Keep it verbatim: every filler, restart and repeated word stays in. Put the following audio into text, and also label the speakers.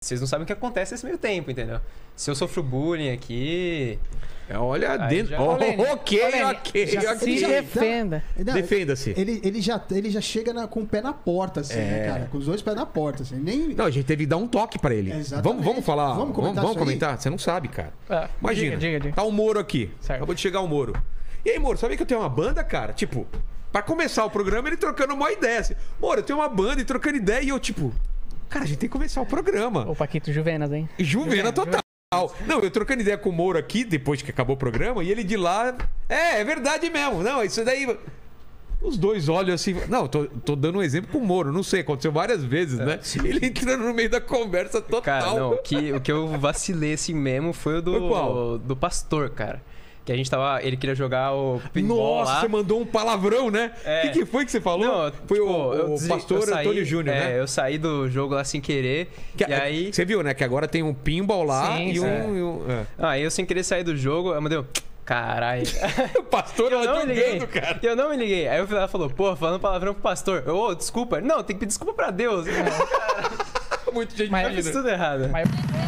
Speaker 1: vocês não sabem o que acontece nesse meio tempo, entendeu? Se eu sofro bullying aqui...
Speaker 2: Olha,
Speaker 1: Aí
Speaker 2: dentro...
Speaker 1: já-
Speaker 2: Oh,
Speaker 3: Olene,
Speaker 2: ok,
Speaker 3: Olene,
Speaker 2: ok,
Speaker 3: já
Speaker 2: ok.
Speaker 3: se defenda.
Speaker 4: Não,
Speaker 2: Defenda-se.
Speaker 4: Ele, ele, já, ele já chega na- com o pé na porta, assim,
Speaker 2: É.
Speaker 4: né, cara? Com os dois pés na porta, assim. Nem...
Speaker 2: Não, a gente teve que dar um toque pra ele.
Speaker 4: Exatamente.
Speaker 2: Vamos, vamos falar.
Speaker 4: Vamos
Speaker 2: Vamos
Speaker 4: comentar
Speaker 2: vamos
Speaker 4: isso aí?
Speaker 2: comentar? Você não sabe, cara.
Speaker 3: Ah,
Speaker 2: Imagina.
Speaker 3: diga, diga, diga.
Speaker 2: Tá o Moro aqui.
Speaker 3: Certo.
Speaker 2: Acabou de chegar o Moro. E aí, Moro, sabia que eu tenho uma banda, cara? Tipo, pra começar o programa, ele trocando uma ideia. Assim, Moro, eu tenho uma banda e trocando ideia. E eu, tipo, cara, a gente tem que começar o programa.
Speaker 3: Ô, Paquito Juvenas, hein?
Speaker 2: Juvena total. Não, eu trocando ideia com o Moro aqui, depois que acabou o programa, e ele de lá. É, é verdade mesmo. Não, isso daí. Os dois olham assim. Não, tô, tô dando um exemplo com o Moro, não sei, aconteceu várias vezes, né? Ele entrando no meio da conversa total.
Speaker 1: Cara, não, o que, o que eu vacilei assim mesmo foi o
Speaker 2: Foi qual?
Speaker 1: do, do pastor, cara. Que a gente tava. Ele queria jogar o pinball
Speaker 2: Nossa,
Speaker 1: lá.
Speaker 2: você mandou um palavrão, né? O
Speaker 1: É.
Speaker 2: que, que foi que você falou?
Speaker 1: Não,
Speaker 2: foi
Speaker 1: tipo,
Speaker 2: o,
Speaker 1: eu
Speaker 2: o
Speaker 1: desi-
Speaker 2: pastor
Speaker 1: eu saí-
Speaker 2: Antônio Júnior,
Speaker 1: é,
Speaker 2: né?
Speaker 1: eu saí do jogo lá sem querer.
Speaker 2: Que-
Speaker 1: e aí.
Speaker 2: Você viu, né? Que agora tem um pinball lá
Speaker 3: Sim,
Speaker 2: e um.
Speaker 3: sim.
Speaker 2: e um- é.
Speaker 1: Aí eu sem querer sair do jogo, eu mandei um. Caralho.
Speaker 2: O pastor
Speaker 1: Eu
Speaker 2: lá
Speaker 1: não me liguei.
Speaker 2: jogando, cara.
Speaker 1: Eu não me liguei. Aí o filho falou, pô, falando palavrão pro pastor. Eu, ô, desculpa. Não, tem que pedir desculpa pra Deus.
Speaker 2: Muito gente
Speaker 3: Mas-
Speaker 1: Eu fiz tudo errado.
Speaker 3: Mas